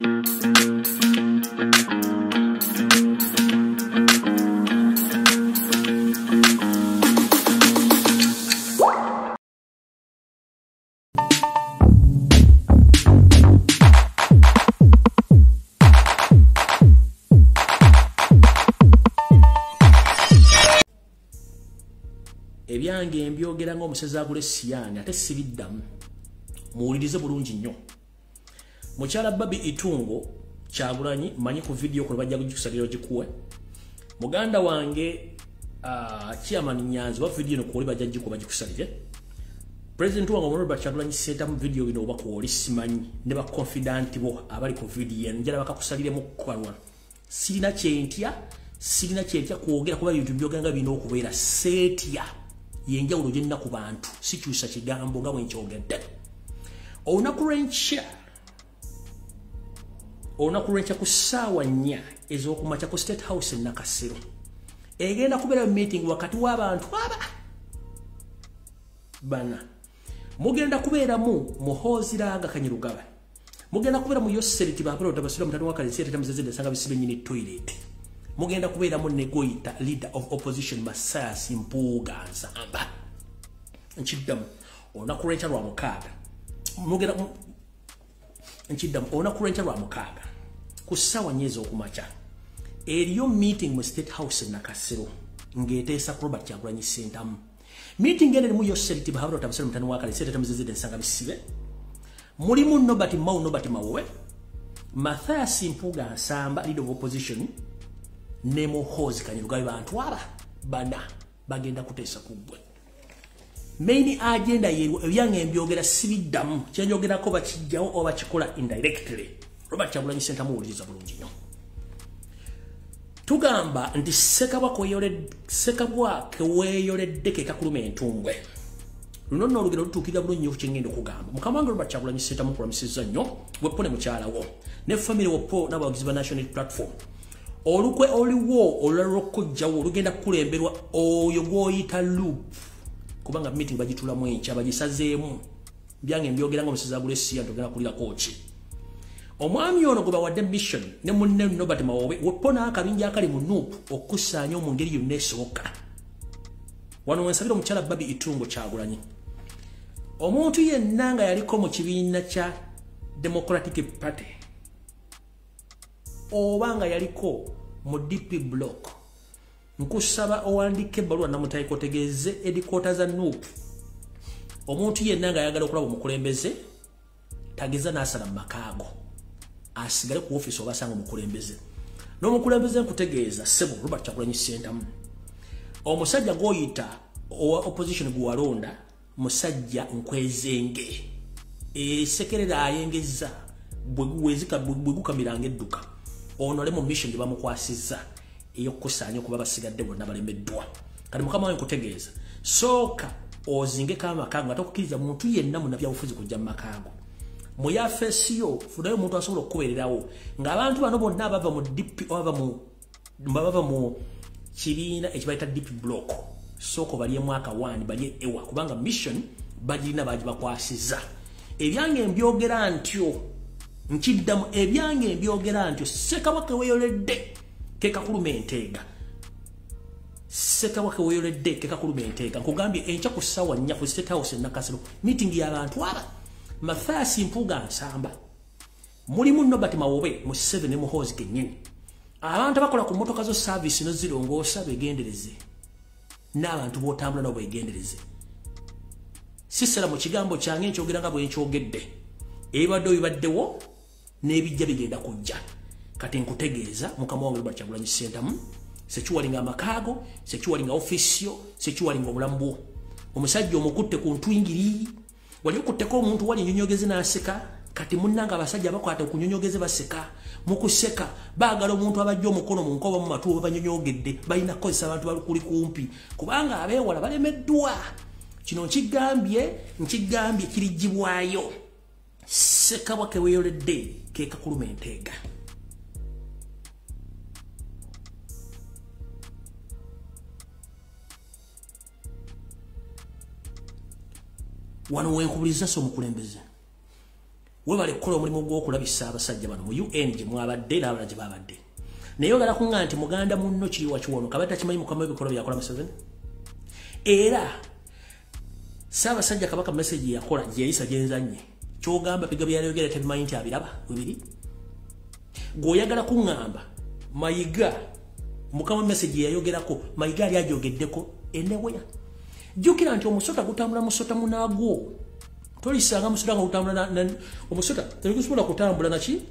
Ebyange mbyogera ng'omusezi agula essiyani ate sibiddamu muwulirize bulungi nnyo. Mukyala Bobi Itungo Kyagulanyi manyi ku video kuno bajja kugisalira gikuwe. Muganda wange Chairman Nyanzi wa video no kuoli bajja gikuba gikusalire. President wange Honorable Kyagulanyi senta mu video ino oba kuoli simanyi ne ba confident bo abali ku video njala bakakusalire mu kubalwa. Sirina kyentya kwogera kuba bintu byoganga bino okubeera setya. Yenjawulo gyenna ku bantu sikyusa kigambo nga bwe nkyogedde. Olunaku lw'enkya ku ssaawa 4 ez'okumakya ku statehouse Nakasero egenda kubeera meeting wakati w'abantu bana. Mugenda kubeeramu Muhoozi Kanyirugaba, mugenda kubeeramu Yoseriti Baapolota Basira mutani wa Kalisi Tamazezede Sanga Bisibe nyini toilet, mugenda kubeeramu Negoita leader of opposition Masayas Mpuuga Nsamba. Nkiddamu olunaku lw'enkya lwa 6 ku ssaawa 4 ez'okumakya eriyo meeting mu statehouse Nakasero ng'eteesa ku Robert Kyagulanyi Ssentamu. Meeting eno erimu Yoseriti Baapolota Basira mutani wa Kalisi Tamazezede Sanga Bisibe, mulimu Nobert Mawowe, Mathias Mpuuga Nsamba leader of opposition ne Muhoozi Kanyirugaba. Bantu bana bagenda kuteesa kuggwe. Main agenda yeru ebyange mbyogera sibiddamu kyenjogerako bakijjawo oba kikola indirectly. Robert Kyagulanyi Ssentamu muwuliriza bulungi nnyo. Tugamba nti sekabwa keweeyoledde kekakuluma entumbwe. Luno nno olugero lutuukira bulungi nnyo ku kyengenda okugamba. Mukama wange Robert Kyagulanyi Ssentamu okulamusizza nnyo weppo ne mukyalawo ne family weppo n'abawagizi ba National Platform. Olukwe oliwo olulokojjawo olugenda kukulemberwa oyo gw'oyita LOP kubanga meeting bagitulamu enkya bagisazeemu. Byange mbyogera ng'omusezi agula essiya ntogenda kulirako ki. Omwami ono gwe bawadde mission ne munne Nobert Mawowe weppo n'akabinja akali mu NUP okukusaanya mu ngeri yonna esoboka. Wano wensabira omukyala Bobi Itungo Kyagulanyi, omuntu yenna nga yaliko mu kibiina kya Democratic Party oba nga yaliko mu DP block, nkusaba owandike ebbaluwa namutaiko otegeeze edikota za NUP. Omuntu yenna nga ayagala okulaba omukulembeze tageza n'asala mu makaago asigale ku office obasanga omukulembeze. N'omukulembeze nkutegeeza ssebo Robert Kyagulanyi Ssentamu, omusajja gw'oyita owa opposition gwalonda musajja nkwezenge esekerera ayengeza bwe gukamiranga edduka. Ono lemo mission gye bamukwasizza ey'okukusaanya okuba basigadde bonna balemeddwa. Kati mukama wange nkutegeeza sooka ozingeko amakaago nga tokukkiriza muntu yenna munnabyabufuzi kujja mu makaago. Mu yafeesiyo funayo omuntu asobola okukubeererawo ng'abantu bano bonna bava mu DP bava mu kibiina ekibayita DP block. Sooka balye mwaka 1 balye ewa kubanga mission bagirina bagibakwasizza. Ebyange mbyogera ntyo nkiddamu ebyange mbyogera ntyo Sekabaka weeyoledde kekakuluma enteega. Sekabaka weeyoledde kekakuluma enteega. Nkugambye enkya ku ssaawa 4 ku statehouse Nakasero meeting y'abantu Mathias Mpuuga Nsamba, mulimu Nobert Mawowe mu 7 ne Muhoozi kennyini. Abantu bakola ku motoka zo service no zirongoosa begendereze n'abantu b'otambula nabo begendereze. Sisera mu kigambo kyange nkyogera nga bwe nkyogedde ebibadde bibaddewo n'ebijja bigenda kujja. Kati nkutegeeza mukama wange Robert Kyagulanyi Ssentamu sekiwalinga amakaago, sekiwalinga ofisio, sekiwalinga obulamu bwo. Omusajja omukutte ku ntwingiri wali okutteko omuntu wali nnyonyogeze n'aseka. Kati munnanga abasajja bakwata okunyonyogeze baseka mukuseka baagala omuntu abajja omukono mu nkoba mu matu banyonyogedde balina kukozesa abantu balukuli kumpi kubanga abeewala balemeddwa. Kino nkigambye kirijjibwayo. Sekabaka weeyoledde kekakuluma enteega. Wano wenkubuliriza so omukulembeze we bale kukola omulimu gw'okulabisa abasajja bano mu UN gye mwabadde n'abalala gye babadde naye ogala kuŋŋa nti muganda munno kiri wakiwono kabadde takimanyi mukama w'ebikolwa byakola Museveni era Ssaabasajja Kabaka message yakola gye yayisa gyenzanye kyogamba biga byayogera tebimanyi nti abiraba bibiri gwoyagala kuŋŋamba Mayiga mukama message yayogerako Mayiga ali ajogeddeko eneweya jjukira nti omusota gutambula musota munagwo tolisanga musota gutambula omusota terikusobola kutambula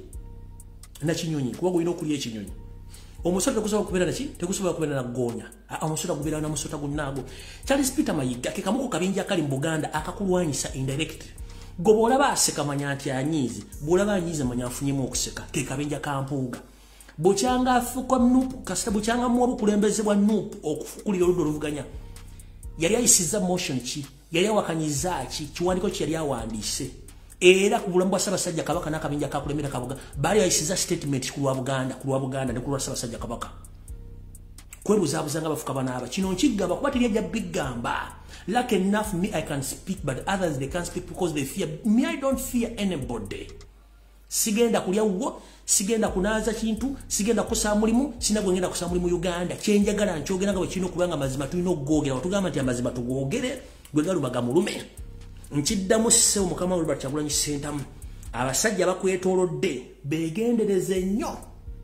na kinyonyi kuba gulina okulya ekinyonyi omusota tekusobola kubeera naki tekusobola kubeera na goonya omusota gubeera na musota gunnaago Charles Peter Mayiga ke kamu ku kabinja akali mu Buganda akakulwanyisa indirect gobo olaba aseka manya nti anyiizi bwolaba anyiize manya afunyemu okuseka ke kabinja ka Mpuuga bukyanga afuka nupu kasita bukyanga mu obukulembeze bwa nupu okufukulira oluddo oluvuganya yali ayisiza motion ki yali awakanyiza ki kiwandiko ki yali awandiise era ku bulamu bwa Ssaabasajja Kabaka n'akabinja kakulemera kabuga bali ayisiza statement ku lwa Buganda ne ku lwa Ssaabasajja Kabaka kweruzabuzanga bafuka banaaba kino nkigamba kuba teri ajja bigamba like enough me I can speak but others they can't speak because they fear me. I don't fear anybody. Sigenda kulya wo sigenda kunaaza kintu sigenda kusa mulimu sinagwe ngenda kusa mulimu Uganda kyenjagala nkyogera nga bwe kino kubanga mazima tulina okugogera watugamba nti amazima tugogere gwe galubaga mulume nkiddamu sewo mukama Robert Kyagulanyi Ssentamu abasajja bakwetoolodde begendereze nnyo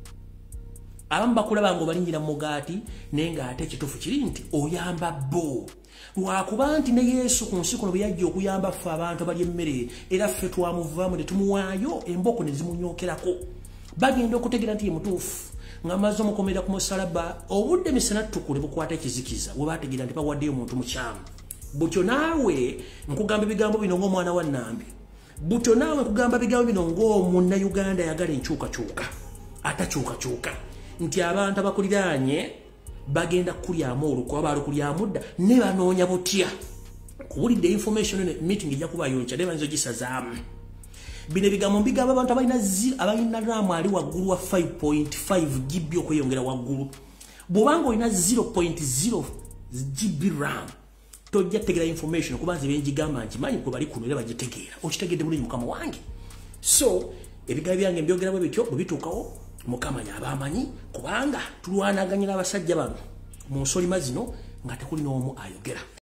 abamu bakulaba ngo balingira mugaati naye ng'ate ekituufu kiri nti oyamba bo lwakuba nti ne Yesu ku nsi kuno bwe yajja okuyamba ffe abantu abalya emmere era ffe twamuvaamu ne tumuwaayo emboko ne zimunyookerako bagenda okutegera nti ye mutuufu ng'amaze omukomerera ku musalaba obudde misana tukule bukwata ekizikiza we baategeera nti bawaddeyo omuntu mukyamu butyo naawe nkugamba ebigambo bino ng'omwana wa Nambi butyo naawe nkugamba ebigambo bino ng'omunnayuganda ayagala enkyukakyuka atakyukakyuka nti abantu abakuliraanye bagenda kulyamu olukwa abalukulyamu dda ne banoonya butya kuwulidde information ne meeting ejja kuba yonca ne banzo gisazaamu bino ebigambo mbigamba abantu abalina ramu ali waggulu wa 5.5 GB okweyongera waggulu bw'obanga olina 0.0 GB ram tojja kutegeera information kuba nze benjigamba nkimanyi kwe bali kuno era bagitegeera okitegedde bulungi mukama wange so ebigambo byange mbyogera bwe bityo bwe bituukawo mukama y'abamanyi kubanga tulwanaganya n'abasajja bano mu nsolima zino nga tekuli n'omu ayogera